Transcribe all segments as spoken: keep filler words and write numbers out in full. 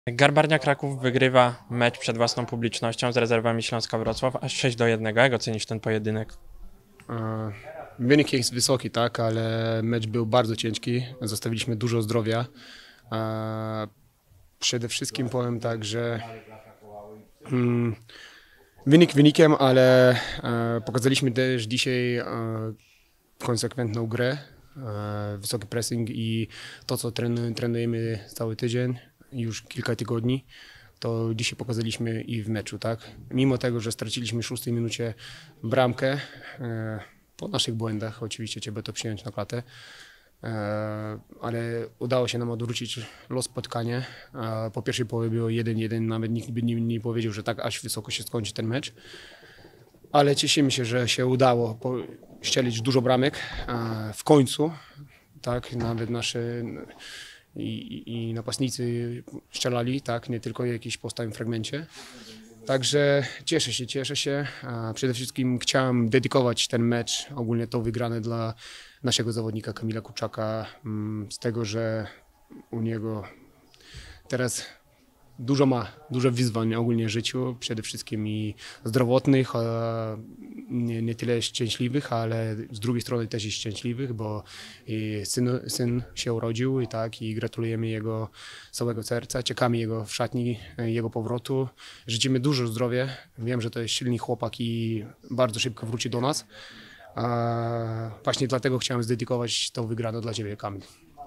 Garbarnia Kraków wygrywa mecz przed własną publicznością z rezerwami Śląska Wrocław aż sześć do jednego. Jak ocenisz ten pojedynek? E, Wynik jest wysoki, tak, ale mecz był bardzo ciężki. Zostawiliśmy dużo zdrowia. E, Przede wszystkim powiem tak, że mm, wynik wynikiem, ale e, pokazaliśmy też dzisiaj e, konsekwentną grę, e, wysoki pressing i to, co tren, trenujemy cały tydzień, już kilka tygodni. To dzisiaj pokazaliśmy i w meczu, tak? Mimo tego, że straciliśmy w szóstej minucie bramkę, e, po naszych błędach, oczywiście trzeba to przyjąć na klatę, e, ale udało się nam odwrócić los spotkania. E, po pierwszej połowie było jeden jeden, nawet nikt by nie, nie powiedział, że tak aż wysoko się skończy ten mecz. Ale cieszymy się, że się udało strzelić dużo bramek e, w końcu, tak? Nawet nasze i, i, i napastnicy strzelali, tak, nie tylko jakiś po stałym fragmencie. Także cieszę się, cieszę się. A przede wszystkim chciałem dedykować ten mecz, ogólnie to wygrane dla naszego zawodnika Kamila Kuczaka, z tego, że u niego teraz dużo ma, dużo wyzwań ogólnie w życiu, przede wszystkim i zdrowotnych, nie, nie tyle szczęśliwych, ale z drugiej strony też i szczęśliwych, bo i syn, syn się urodził i tak, i gratulujemy jego całego serca, czekamy jego w szatni, jego powrotu. Życzymy dużo zdrowia, wiem, że to jest silny chłopak i bardzo szybko wróci do nas. A właśnie dlatego chciałem zdedykować tą wygraną dla Ciebie, Kamil.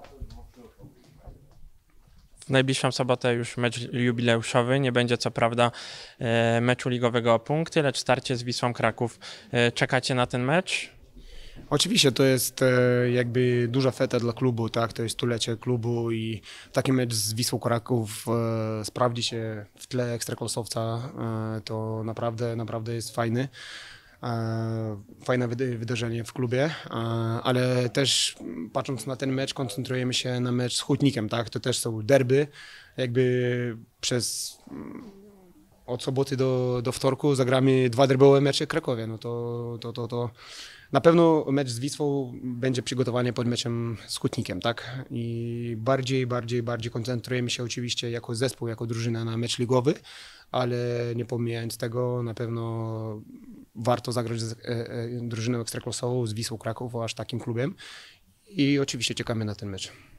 W najbliższą sobotę już mecz jubileuszowy. Nie będzie co prawda e, meczu ligowego o punkty, lecz starcie z Wisłą Kraków. E, czekacie na ten mecz? Oczywiście to jest e, jakby duża feta dla klubu, tak? To jest stulecie klubu i taki mecz z Wisłą Kraków e, sprawdzi się w tle ekstraklasowca. E, to naprawdę, naprawdę jest fajny. E, Fajne wydarzenie w klubie, e, ale też patrząc na ten mecz koncentrujemy się na mecz z Hutnikiem, tak? To też są derby, jakby przez od soboty do, do wtorku zagramy dwa derbowe mecze w Krakowie, no to, to, to, to na pewno mecz z Wisłą będzie przygotowanie pod meczem z Hutnikiem, tak? I bardziej, bardziej, bardziej koncentrujemy się oczywiście jako zespół, jako drużyna na mecz ligowy, ale nie pomijając tego, na pewno warto zagrać z e, e, drużyną ekstraklasową z Wisłą Kraków, aż takim klubem i oczywiście czekamy na ten mecz.